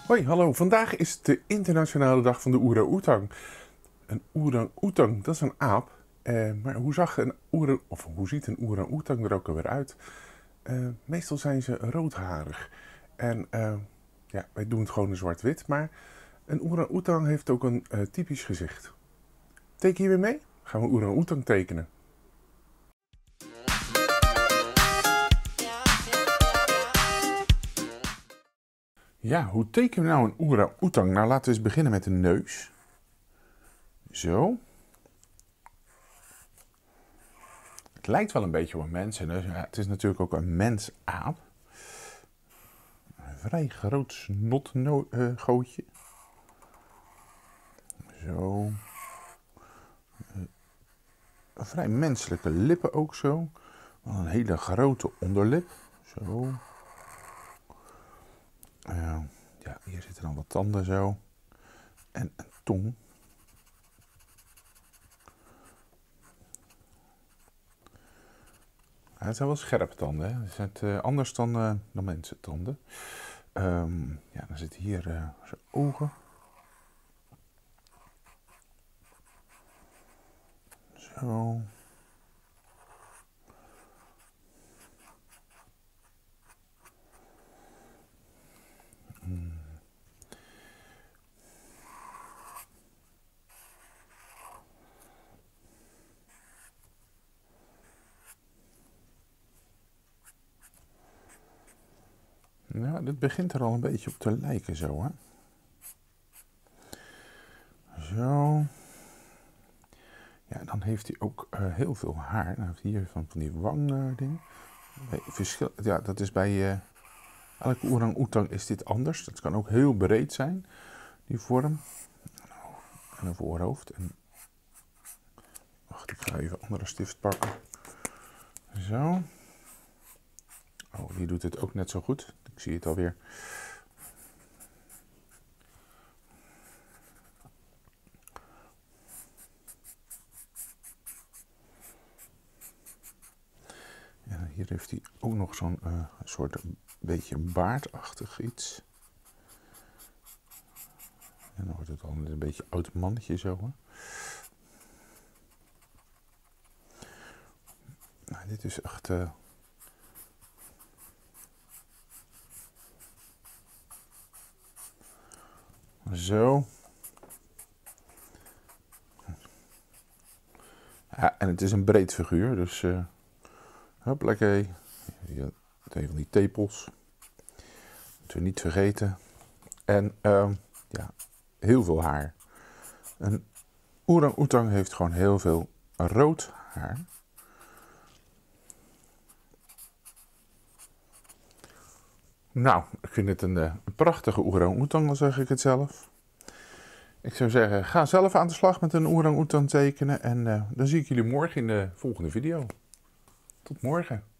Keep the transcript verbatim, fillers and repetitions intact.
Hoi, hallo. Vandaag is het de internationale dag van de orang-oetang. Een orang-oetang, dat is een aap. Eh, maar hoe zag een orang, of hoe ziet een orang-oetang er ook alweer uit? Eh, meestal zijn ze roodharig. En eh, ja, wij doen het gewoon in zwart-wit. Maar een orang-oetang heeft ook een uh, typisch gezicht. Teken je weer mee? Gaan we orang-oetang tekenen. Ja, hoe tekenen we nou een orang-oetang? Nou, laten we eens beginnen met de neus. Zo. Het lijkt wel een beetje op een mens. En ja, het is natuurlijk ook een mensaap. Een vrij groot snotgootje. Zo. Een vrij menselijke lippen ook zo. Een hele grote onderlip. Zo. Uh, ja, hier zitten dan wat tanden zo. En een tong. Ja, het zijn wel scherpe tanden, hè? Het zijn uh, anders dan, uh, dan mensentanden. Um, ja, dan zitten hier uh, zijn ogen. Zo. Hmm. Nou, dit begint er al een beetje op te lijken zo, hè. Zo. Ja, dan heeft hij ook uh, heel veel haar. Dan heeft hij hier van, van die wangding. Uh, verschil, ja, dat is bij uh, elke orang-oetang is dit anders. Dat kan ook heel breed zijn, die vorm. Nou, en een voorhoofd. En... Wacht, ik ga even een andere stift pakken. Zo. Oh, die doet het ook net zo goed. Ik zie het alweer. En hier heeft hij ook nog zo'n uh, soort beetje baardachtig iets. En dan wordt het al een beetje oud mannetje zo. Hè? Nou, dit is echt... Uh, Zo. Ja, en het is een breed figuur, dus uh, hoppakee. Hier een van die tepels. Moeten we niet vergeten. En uh, ja, heel veel haar. Een orang-oetang heeft gewoon heel veel rood haar. Nou, ik vind het een, een prachtige orang-oetang, dan zeg ik het zelf. Ik zou zeggen, ga zelf aan de slag met een orang-oetang tekenen. En uh, dan zie ik jullie morgen in de volgende video. Tot morgen.